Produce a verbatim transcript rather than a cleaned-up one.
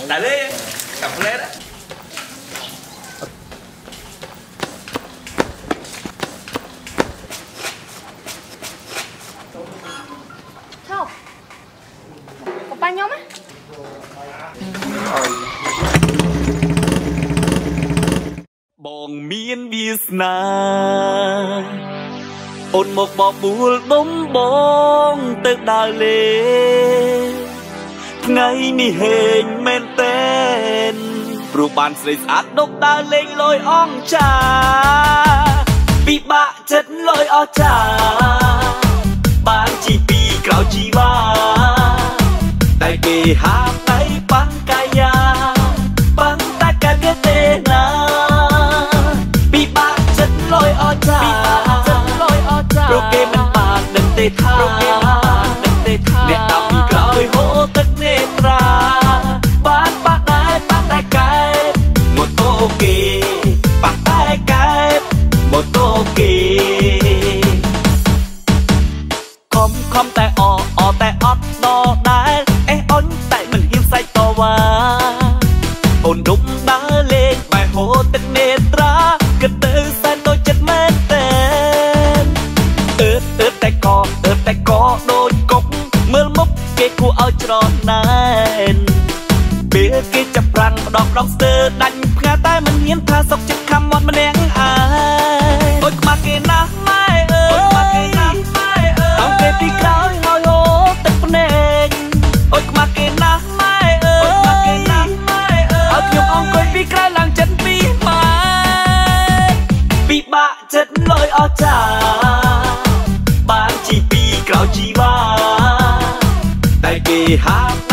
đại lên cặp lên đó sao có ba nhóm á បងមានវាសនាអូនមកបបួលបំបងទៅដើរលេងថ្ងៃនេះហេងមែនតែនព្រោះបានស្រីស្អាតដប់ដើរលេងលយអងចាពិបាកចិត្តលយអស់ចាបានជីពីក្រោយជីវ៉ាតែគេហាមតែបាំងកាយាបាំងតែកាគេទេណាពិបាកចិត្តលយអស់ចាព្រោះគេមិនបានដឹងទេថាអ្នកតាពីក្រោយហូរទឹកនេត្រាបានបាក់ដែរបាក់តែកែបម៉ូតូគេបាក់តែកែបម៉ូតូគេខំខំតែអអតែអត់ដដែលអេអុញតែមិនហ៊ានសាច់តវ៉ាអូនដុំដើរលេងបែរហូរទឹកនេត្រាគិតទៅសែនដូចចិត្តមែនតែអឺអឺតែកអឺតែកដូចកុកមើលមុខគេគួរឲ្យច្រណែនពេលគេចាប់ប្រាំងម្ដងម្ដងស្ទើរដាច់ផ្ងាតែមិនហ៊ានថាសុកចិត្តខំមាត់ម្នាក់ឯងដូចខ្មាស់គេណាស់ម៉ែអើយដូចខ្មាស់គេណាស់ម៉ែអើយអង្គគេពីក្រោយហើយហូរទឹកភ្នែកដូចខ្មាស់គេណាស់ម៉ែអើយដូចខ្មាស់គេណាស់ម៉ែអើយឲ្យខ្ញុំអង្គុយពីក្រោយឡើងចិត្តពីម៉ែពិបាកចិត្តលយអស់ចាបានជីពីក្រោយជីវ៉ាតែគេហាម